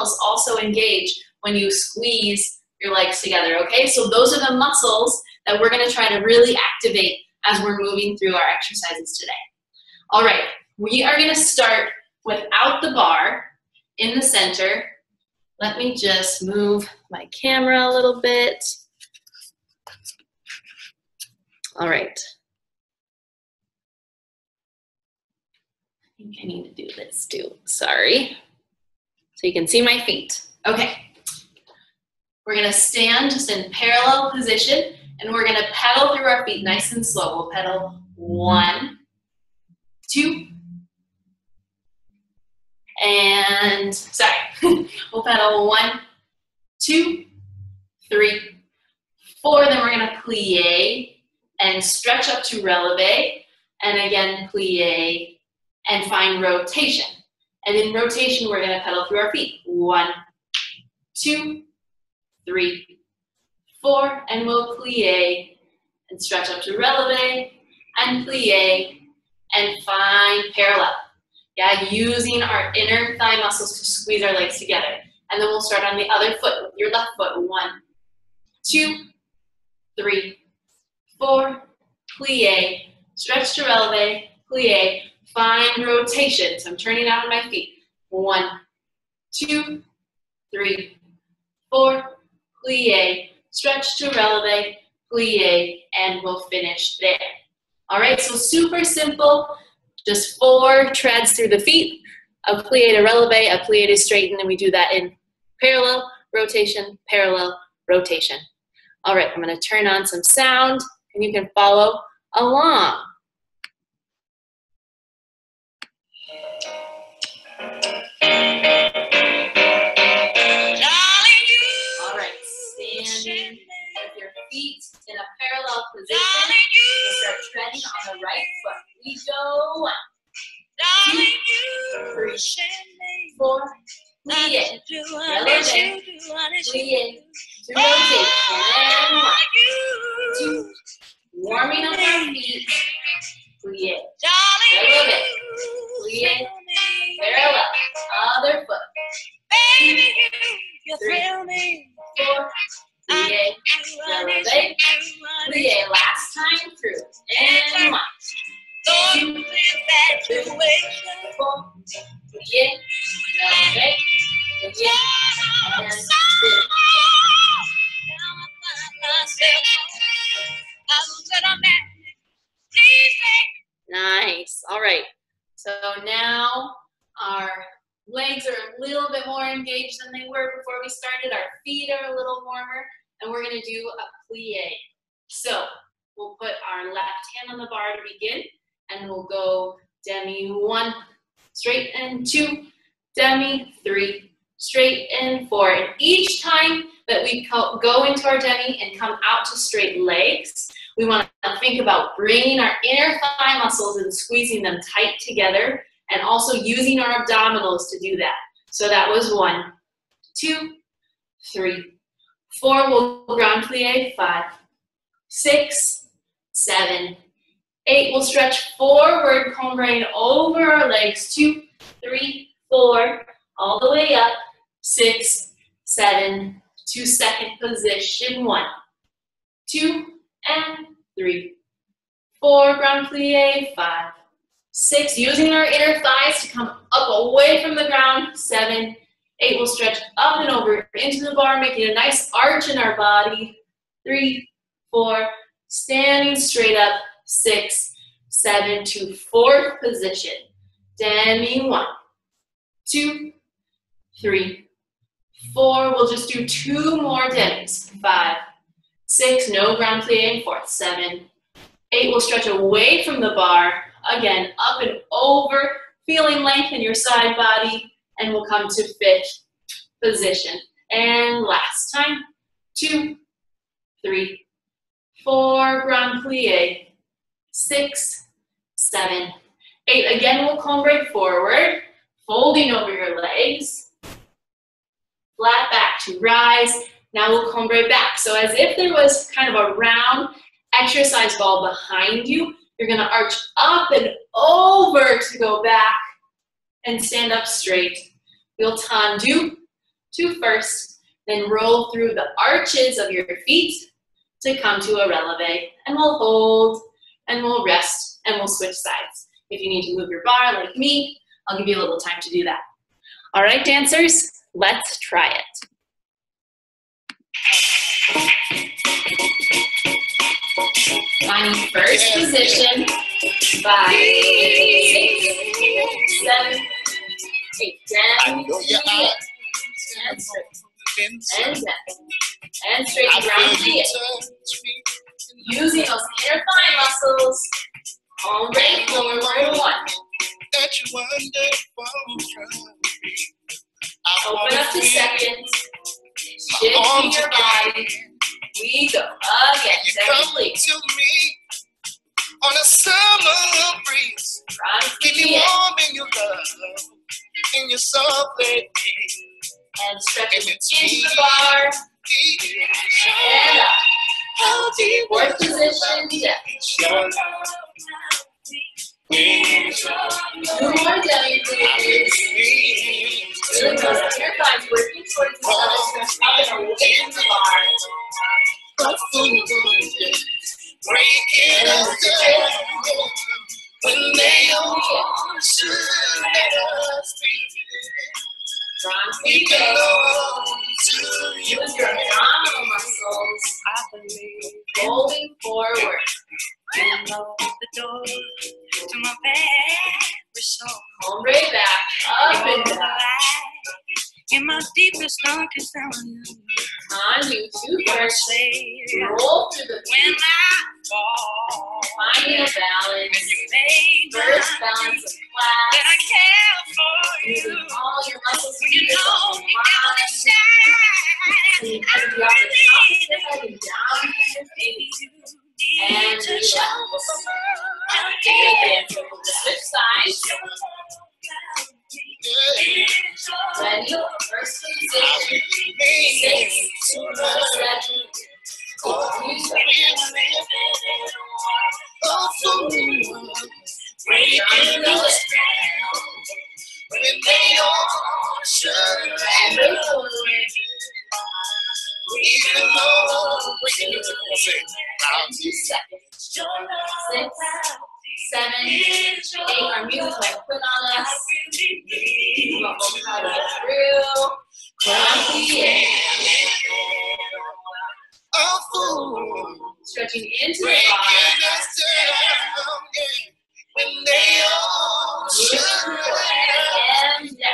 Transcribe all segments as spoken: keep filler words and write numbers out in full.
muscles also engage when you squeeze your legs together, okay? So those are the muscles that we're gonna try to really activate as we're moving through our exercises today. All right, we are gonna start without the bar in the center. Let me just move my camera a little bit. All right. I think I need to do this too, sorry. So you can see my feet. Okay. We're gonna stand just in parallel position and we're gonna pedal through our feet nice and slow. We'll pedal one, two, and sorry. We'll pedal one, two, three, four. Then we're gonna plie and stretch up to releve, and again plie and find rotation. And in rotation, we're gonna pedal through our feet. One, two, three, four, and we'll plie and stretch up to releve and plie and find parallel. Yeah, using our inner thigh muscles to squeeze our legs together. And then we'll start on the other foot with your left foot. One, two, three, four, plie, stretch to releve, plie, find rotation. So I'm turning out on my feet. One, two, three, four, plie, stretch to releve, plie, and we'll finish there. All right, so super simple. Just four treads through the feet, a plie to releve, a plie to straighten, and we do that in parallel, rotation, parallel, rotation. All right, I'm gonna turn on some sound, and you can follow along. All right, standing with your feet in a parallel position. We'll start treading on the right foot. We go one, two, three, four, plie, releve, plie, to rotate, and one, two, warming up our feet, plie, releve, plie, parallel, other foot, two, three, four, plie, releve, plie, last time through, and one, two, three, four, plie, releve, plie, and two. Nice. All right. So now our legs are a little bit more engaged than they were before we started. Our feet are a little warmer, and we're going to do a plie. So we'll put our left hand on the bar to begin, and we'll go demi one, straight and two, demi three, straight and four. And each time that we go into our demi and come out to straight legs, we want to think about bringing our inner thigh muscles and squeezing them tight together, and also using our abdominals to do that. So that was one, two, three, four. We'll ground plie, five, six, seven, eight. We'll stretch forward, combing over our legs, two, three, four, all the way up, six, seven, to second position, one, two, and three, four, ground plie, five, six, using our inner thighs to come up away from the ground, seven, eight, we'll stretch up and over into the bar, making a nice arch in our body, three, four, standing straight up, six, seven, to fourth position, demi one, two, three, four, we'll just do two more demis, five, six, no ground plie in fourth, seven, eight, we'll stretch away from the bar, again, up and over, feeling length in your side body, and we'll come to fifth position. And last time, two, three, four, ground plie, six, seven, eight. Again, we'll combre forward, folding over your legs, flat back to rise. Now we'll combre back. So as if there was kind of a round exercise ball behind you, you're gonna arch up and over to go back and stand up straight. We'll tendu, two first, then roll through the arches of your feet to come to a releve. And we'll hold, and we'll rest, and we'll switch sides. If you need to move your bar like me, I'll give you a little time to do that. All right, dancers, let's try it. Finding first position, five, six, seven, eight, ten, and straight, and down, and straight, round the edge. Using those inner thigh muscles, all right, lower, lower one. Open up to second, shifting your body. We go again, second please. On a summer breeze, keep me warm in your love, in your soft lady. And stretching into the bar, and up. Fourth position, down. Two more down, please. Really close to your thighs, working towards the other, stretch up and away from the bar. Breaking us down when they all should let us be. We belong to you. Use your abdominal muscles. I believe. Rolling forward. You know the door to my very soul. Hombre back, up and down. In my deepest, darkest hour. On you, two first. Roll through the feet. When I fall, finding a balance. First balance of class. That I care for you. Using all your muscles to you know you gotta shine. And you can be up the top of the head and down to your face. And relax. And switch sides. Ready? First position. Six, seven, breaking us down when they all should let us away. We belong to you. Six, seven, eight. Our music might quit on us. We'll try to get through. From the air. Stretching into the body. When they all should and down.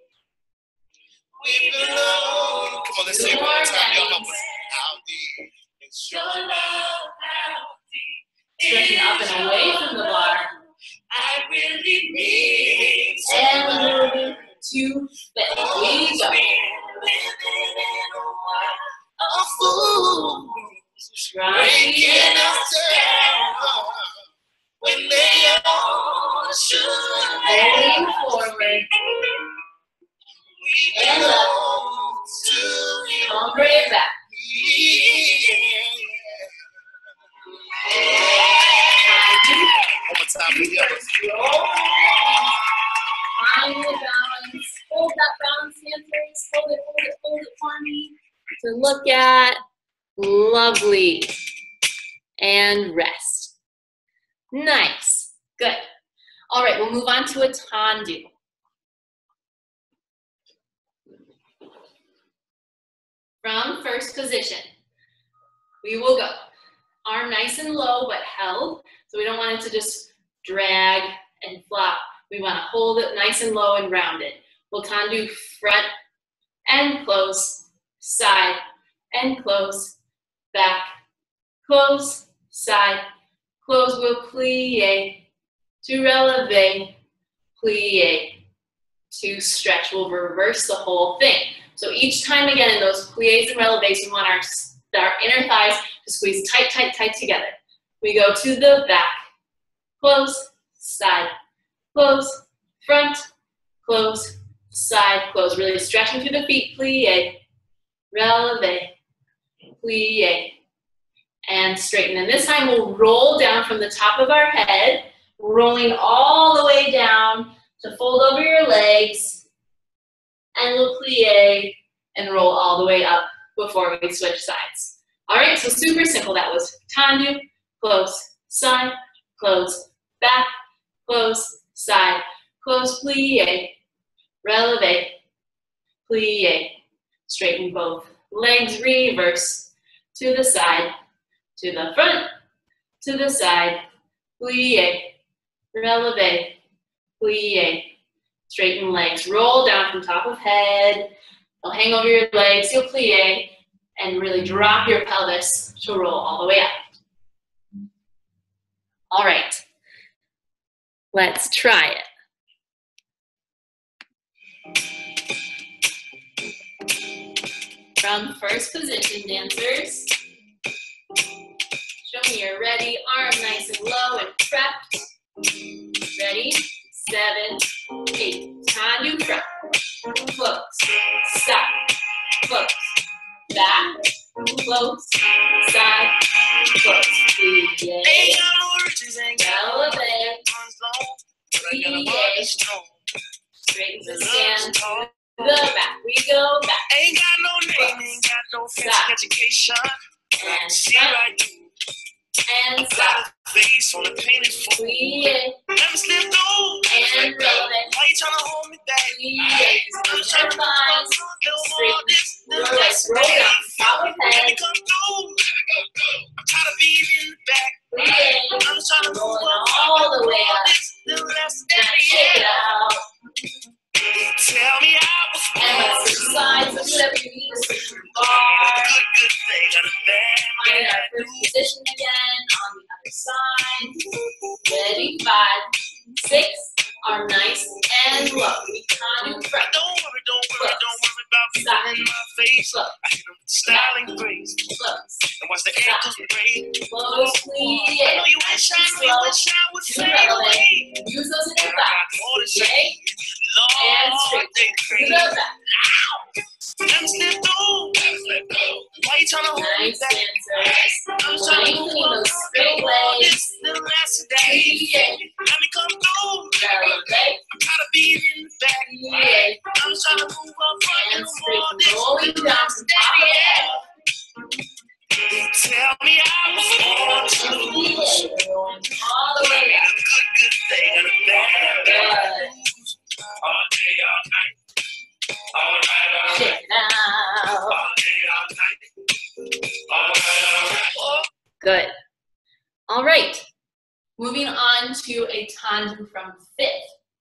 We belong. Come on, let's say it one more time. Y'all help us. How deep is your love? How deep? Stretching up and away from the bar. I really need and moving to the we go. A fool breaking us down when they all should. Rolling forward and up to you. Hombre back. One more time together. Find the balance. Hold that balance, dancers. Hold it, hold it, hold it for me. To look at. Lovely. And rest. Nice. Good. All right, we'll move on to a tendu. From first position, we will go. Arm nice and low, but held. So we don't want it to just drag and flop. We want to hold it nice and low and rounded. We'll tendu front and close, side and close, back, close, side, close. We'll plie to releve, plie to stretch. We'll reverse the whole thing. So each time again in those plies and releves, we want our, our inner thighs to squeeze tight, tight, tight together. We go to the back, close, side, close, front, close, side, close. Really stretching through the feet, plie, releve, plie, and straighten. And this time we'll roll down from the top of our head, rolling all the way down to fold over your legs, and we'll plie and roll all the way up before we switch sides. All right, so super simple. That was tendu, close, side, close, back, close, side, close, plie, releve, plie. Straighten both legs, reverse, to the side, to the front, to the side, plie, releve, plie. Straighten legs, roll down from top of head. You'll hang over your legs, you'll plie, and really drop your pelvis to roll all the way up. All right, let's try it. From first position, dancers. Show me you're ready, arm nice and low and prepped. Ready, seven, eight, tendu front, close, stop, close, back, close, side, close, plie, elevate, plie, straighten the stand, the back, we go back, ain't got no name, ain't got no fancy education, and front, and stop, face on a painted plie, never slip through, and relevant, why you trying to hold me back, plie, I'm trying to find, straighten your legs, roll down, top of head, I'm tired of being in the back, plie, I'm trying to roll all the way up, now shake it out. Tell me I was and let's switch sides, so whatever you need to switch your bar. Good, good thing out of bed. Find our first position again on the other side. Ready, five, six, arm nice and low. We tendu front. Don't worry, don't worry, close. Don't worry about feeling in my face. Close. I hit them with style and grace. Close. And watch the ankles break. Close, please. I know you wish I knew you wish I would fade away. Use those in your back. Okay? And straight to the back. Let me slip through. Why you trying to hold me back? I'm trying to move up. Straight legs. Little last day. Let me come through. I'm tired of being in the back. I'm trying to move up. And straight. Rolling down to daddy. Tell me I was born to lose. All the way up. Good, good thing and a bad. All day, all night. All night, all night. Check it out. All day, all night. All night, all night. Good. All right. Moving on to a tendu from fifth.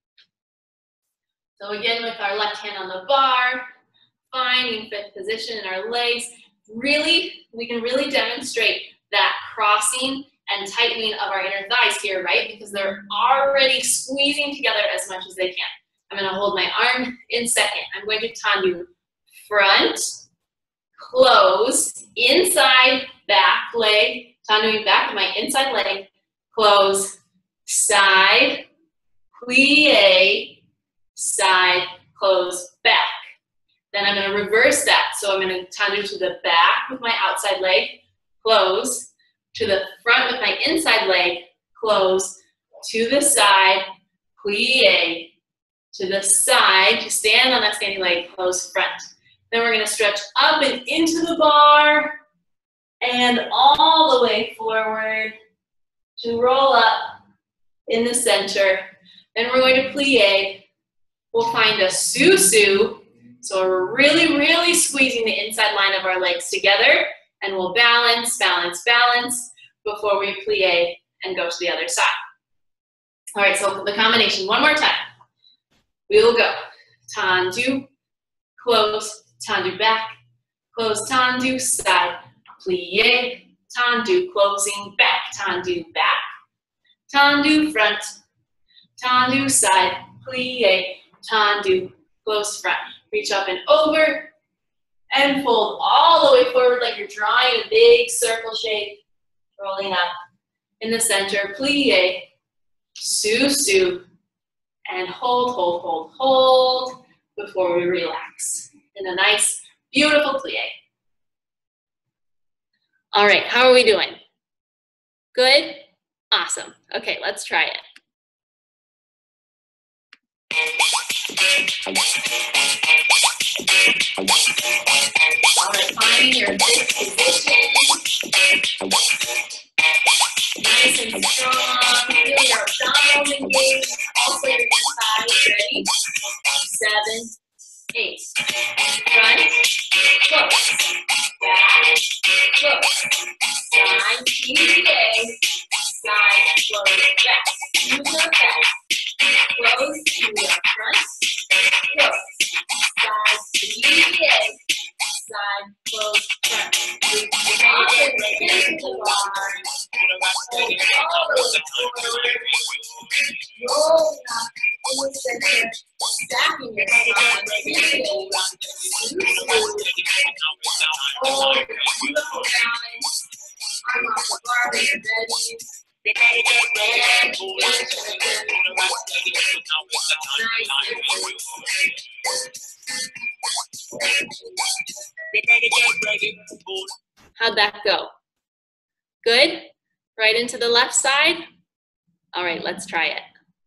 So again, with our left hand on the bar, finding fifth position in our legs. Really, we can really demonstrate that crossing and tightening of our inner thighs here, right? Because they're already squeezing together as much as they can. I'm gonna hold my arm in second. I'm going to tendu front, close, inside, back leg, tenduing back with my inside leg, close, side, plie, side, close, back. Then I'm gonna reverse that. So I'm gonna tendu to the back with my outside leg, close, to the front with my inside leg, close, to the side, plie, to the side, to stand on that standing leg, close front. Then we're gonna stretch up and into the bar, and all the way forward to roll up in the center. Then we're going to plie. We'll find a susu. So we're really, really squeezing the inside line of our legs together, and we'll balance, balance, balance before we plie and go to the other side. All right, so the combination, one more time. We will go tendu, close, tendu back, close, tendu, side, plie, tendu, closing, back, tendu, back, tendu, front, tendu, side, plie, tendu, close, front. Reach up and over, and fold all the way forward like you're drawing a big circle shape, rolling up in the center, plie, susu, and hold, hold, hold, hold before we relax in a nice, beautiful plie. All right, how are we doing? Good? Awesome. Okay, let's try it. All right, finding your good position. Nice and strong. Feel your abdominals engaged. Also your thighs. Ready? Seven, eight. Front, close. Back, close. Side, T D A. Side, close, back. To the back. Close to the front. Close. Side, T D A. Side, close, front. Reach the top and into the bar. All the way forward. Rolling up in the center. Stacking your spine. Beautiful. Oh, beautiful balance. I'm off the bar when you're ready. And finish again. Nice. How'd that go? Good? Right into the left side? All right, let's try it.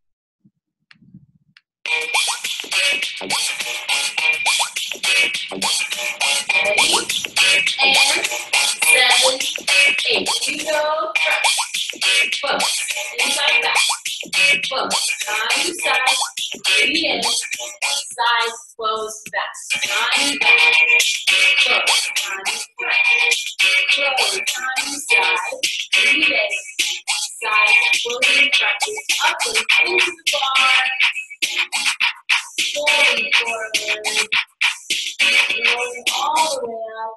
Ready? And seven, eight. You go front. Close. Inside back. Close. Side to side. Breathe in. Side, close, back. Side, back. Close. Side, front. Close. Side to side. Breathe in. Side, closing, practice. Up and into the bar. Rolling forward. Rolling all the way up.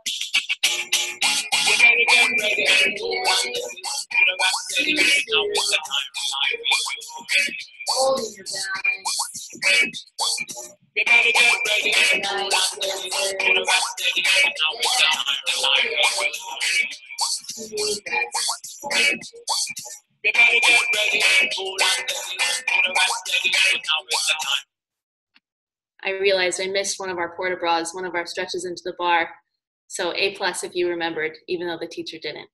Holding your balance. I realized I missed one of our port de bras, one of our stretches into the bar. So A plus if you remembered, even though the teacher didn't.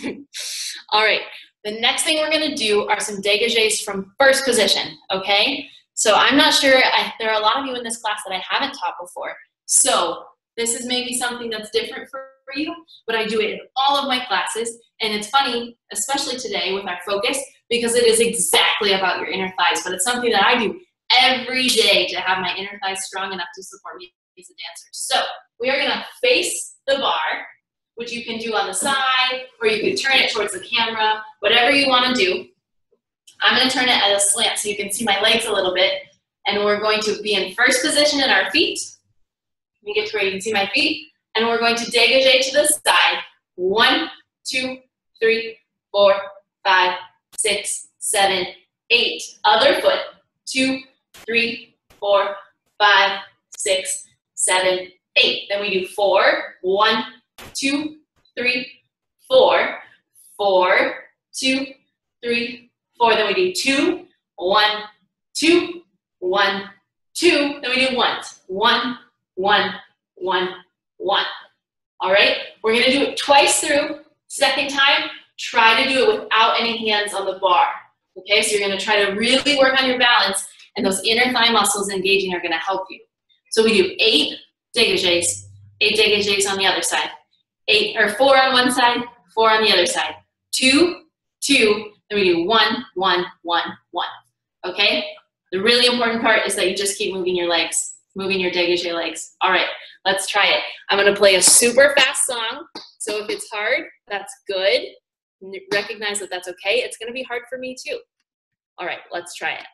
All right, the next thing we're gonna do are some dégagés from first position, okay? So I'm not sure, I, there are a lot of you in this class that I haven't taught before. So this is maybe something that's different for you, but I do it in all of my classes. And it's funny, especially today with our focus, because it is exactly about your inner thighs, but it's something that I do every day to have my inner thighs strong enough to support me as a dancer. So we are gonna face the bar, which you can do on the side, or you can turn it towards the camera, whatever you wanna do. I'm gonna turn it at a slant so you can see my legs a little bit, and we're going to be in first position in our feet. Let me get to where you can see my feet, and we're going to dégagé to the side. One, two, three, four, five, six, seven, eight. Other foot. Two, three, four, five, six, seven, eight. Then we do four. One, two, three, four. Four, two, three, four. Then we do two, one, two, one, two. Then we do ones. One, one, one, one. All right? We're gonna do it twice through. Second time, try to do it without any hands on the bar. Okay, so you're gonna try to really work on your balance, and those inner thigh muscles engaging are gonna help you. So we do eight dégagés, eight dégagés on the other side. Eight, or four on one side, four on the other side. Two, two, then we do one, one, one, one. Okay? The really important part is that you just keep moving your legs, moving your dégagé legs. All right, let's try it. I'm gonna play a super fast song, so if it's hard, that's good. Recognize that that's okay. It's gonna be hard for me too. All right, let's try it.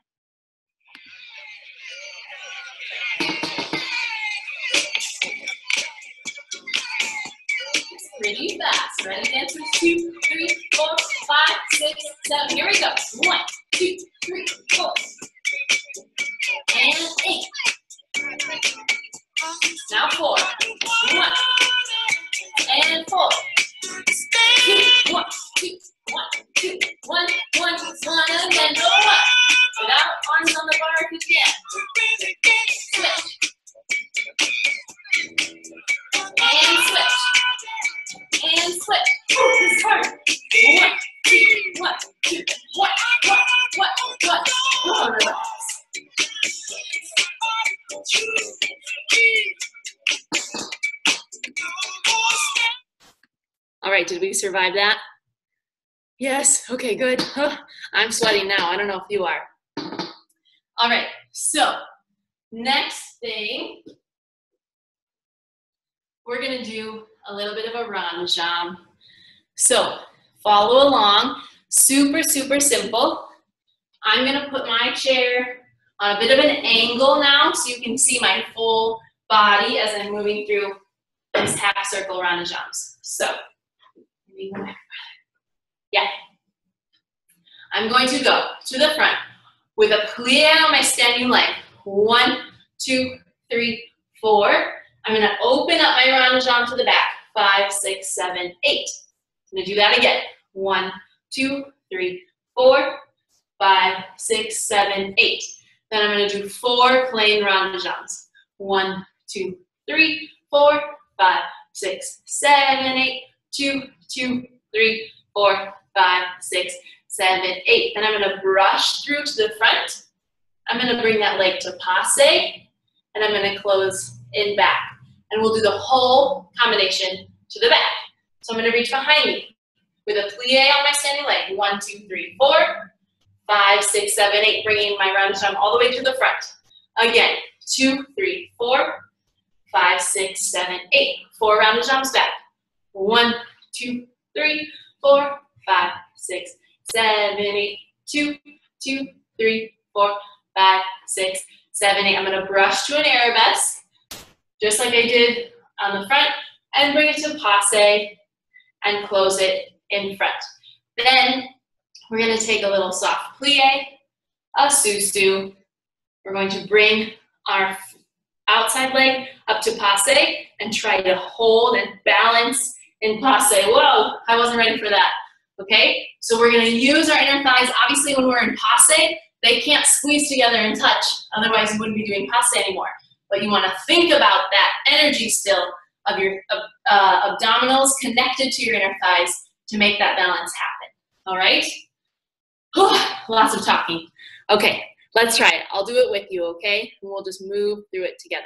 Pretty fast. Ready, dancers? Two, three, four, five, six, seven. Here we go. One, two, three, four. And eight. Now four. One. And four. Two, one, two, one, two, one, one, one, and then go up. Without arms on the bar if you can. Switch. And switch. And switch. Ooh, this is hard. One, two, one, two, one, one, one, one. Oh, relax. right, did we survive that? Yes, okay, good. I'm sweating now, I don't know if you are. All right, so next thing, we're gonna do a little bit of a rond jambe. So follow along, super, super simple. I'm gonna put my chair on a bit of an angle now so you can see my full body as I'm moving through these half circle rond jambes. So, yeah. I'm going to go to the front with a plie on my standing leg. One, two, three, four. I'm gonna open up my rond jambe to the back. Five, six, seven, eight. I'm gonna do that again. One, two, three, four, five, six, seven, eight. Then I'm gonna do four plain rond jambes. One, two, three, four, five, six, seven, eight. Two, two, three, four, five, six, seven, eight. Then I'm gonna brush through to the front. I'm gonna bring that leg to passe, and I'm gonna close in back. And we'll do the whole combination to the back. So I'm gonna reach behind me with a plie on my standing leg. One, two, three, four, five, six, seven, eight. Bringing my rond jambe all the way to the front. Again, two, three, four, five, six, seven, eight. Four round jambes back. One, two, three, four, five, six, seven, eight. Two, two, three, four, five, six, seven, eight. I'm gonna brush to an arabesque, just like I did on the front, and bring it to passe and close it in front. Then we're gonna take a little soft plie, a susu. We're going to bring our outside leg up to passe and try to hold and balance in passe. Whoa, I wasn't ready for that. Okay, so we're gonna use our inner thighs. Obviously when we're in passe, they can't squeeze together and touch, otherwise you wouldn't be doing passe anymore. But you wanna think about that energy still of your uh, abdominals connected to your inner thighs to make that balance happen, all right? Whew, lots of talking. Okay, let's try it. I'll do it with you, okay? And we'll just move through it together.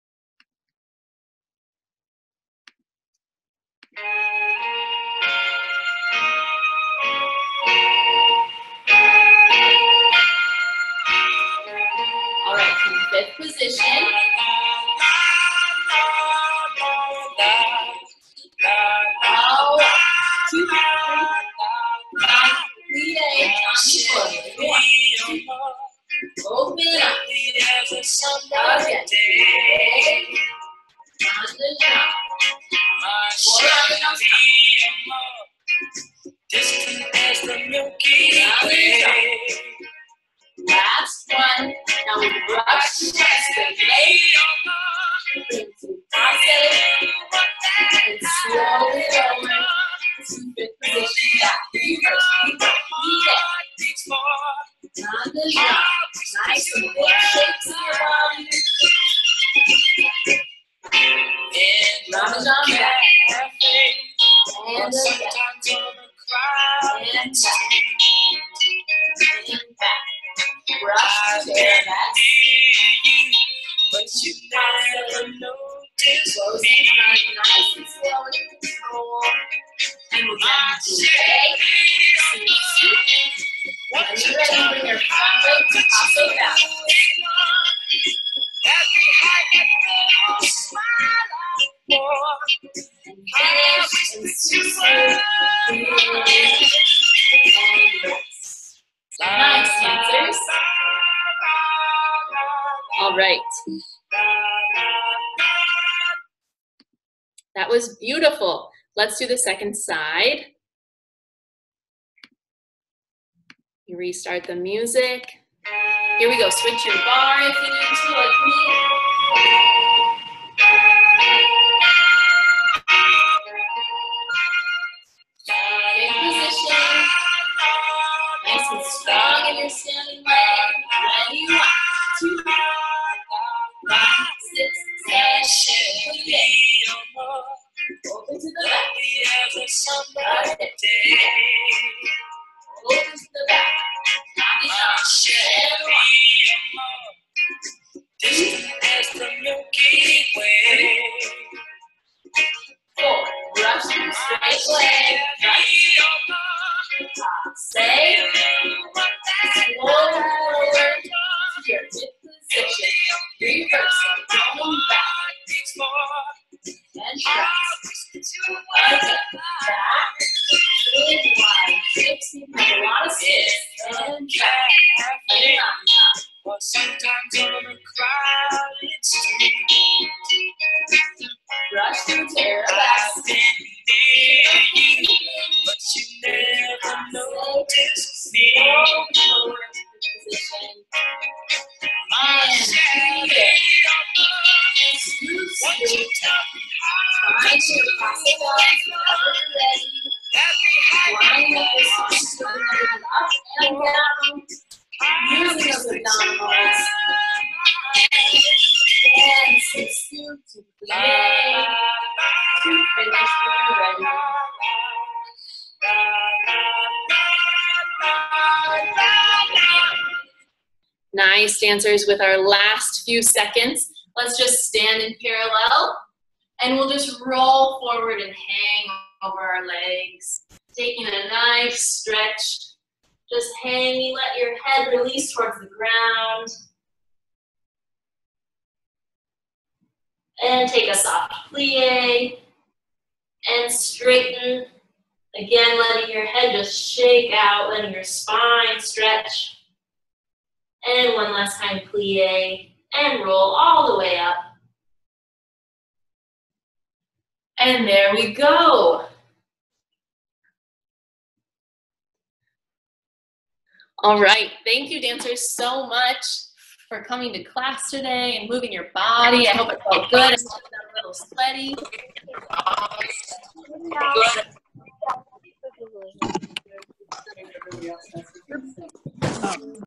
All right, from fifth position. Oh, two, three, five, plie on the floor. One, two, open up. Again. On the jump. Four on the jump. Distant as the Milky Way. Last one. Now we brush the chest and leg. Bring to passe. And slowly over to fifth position back. You first. You first. Lead it. On the jump. Nice and big shakes in your body. Round the jump back. And the back. And back. And back. Brush to their back. But you never notice. Close in front, nice and slow and control. And we'll get into A, C, C. When you're ready, bring your front leg to passe back. And finish and susu. And rest. Nice, dancers. All right. That was beautiful. Let's do the second side. You restart the music. Here we go. Switch your bar if you need to, like me. Good position. Nice and strong in your standing leg. Ready? One, two, five, six, seven, eight. Open to the back. Okay. Open to the back. Dance to play, to finish we're ready. Nice, dancers. With our last few seconds, let's just stand in parallel and we'll just roll forward and hang over our legs. Taking a nice stretch, just hanging, let your head release towards the ground. And take a soft plie and straighten. Again, letting your head just shake out, letting your spine stretch. And one last time, plie and roll all the way up. And there we go. All right, thank you dancers so much for coming to class today and moving your body. I hope it felt good. I hope it got a little sweaty. Good.